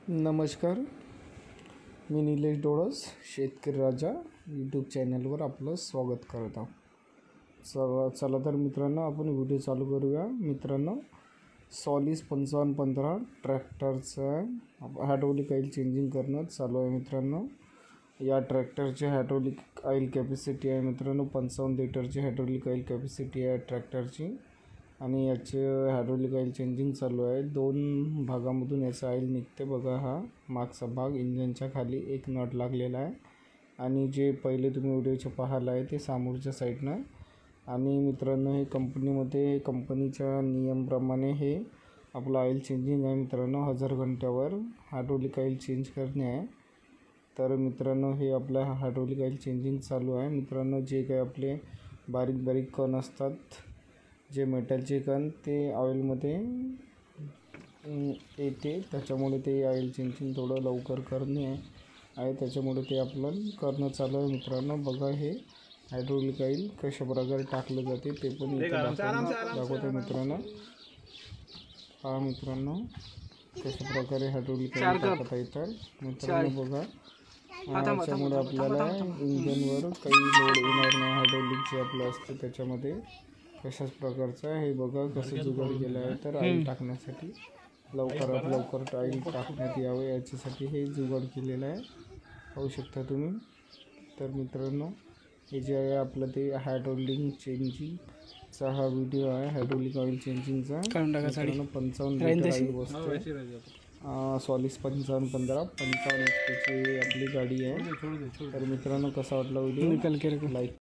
नमस्कार, मी निलेश डोळस, शेतकरी राजा यूट्यूब चॅनलवर आपलं स्वागत करत आहोत. चला तर मित्रांनो, आपण व्हिडिओ चालू करूया. मित्रांनो, सॉलिस 5515 ट्रॅक्टरचं हायड्रोलिक ऑइल चेंजिंग करणं चालू आहे. मित्रांनो, या ट्रॅक्टरची हायड्रोलिक ऑइल कॅपॅसिटी आहे मित्रांनो 55 लिटरची हायड्रोलिक ऑइल कॅपॅसिटी आहे ट्रॅक्टरची. आणि याचे हायड्रोलिक ऑइल चेंजिंग चालू आहे. 2 भागामधून याचं ऑइल निघते बघा. हा मागचा भाग इंजनच्या खाली एक नट लागलेला आहे आणि जे पहिले तुम्ही व्हिडिओचे पाहायला आहे ते समोरच्या साईडनं. आणि मित्रांनो, हे कंपनीमध्ये कंपनीच्या नियमप्रमाणे हे आपलं ऑइल चेंजिंग आहे मित्रांनो. 1000 घंट्यावर हायड्रोलिक ऑइल चेंज करणे आहे. तर मित्रांनो, हे आपलं हायड्रोलिक ऑइल चेंजिंग चालू आहे मित्रांनो. जे काही आपले बारीक बारीक कण असतात, जे मेटलचे कण, ते ऑइलमध्ये येते, त्याच्यामुळे ते ऑइल चेंजिंग थोडं लवकर करणे आहे. त्याच्यामुळे ते आपलं करणं चालू आहे मित्रांनो. बघा, हे हायड्रोलिक ऑइल कशा प्रकारे टाकलं जाते ते पण इथे दाखवतो मित्रांनो. हा मित्रांनो, कशा प्रकारे हायड्रोलिक ऑइल टाकता येतात मित्रांनो. बघा, याच्यामुळे आपल्याला इंजनवर काही लोड येणार नाही. हायड्रोलिक जे आपलं असतं त्याच्यामध्ये कशाच प्रकारचं आहे हे बघा. कसं जुगाड केलं आहे तर ऑइल टाकण्यासाठी लवकरात लवकर ऑइल टाकण्यात यावं याच्यासाठी हे जुगाड केलेलं आहे, पाहू शकता तुम्ही. तर मित्रांनो, हे जे आहे आपलं ते हायड्रोलिक चेंजिंगचा हा व्हिडिओ आहे. हायड्रोलिक ऑइल चेंजिंगचा मित्रांनो 55 लिटर ऑइल बसते. सॉलिस 5515 55 HP आपली गाडी आहे. तर मित्रांनो, कसा वाटला व्हिडिओ लाईक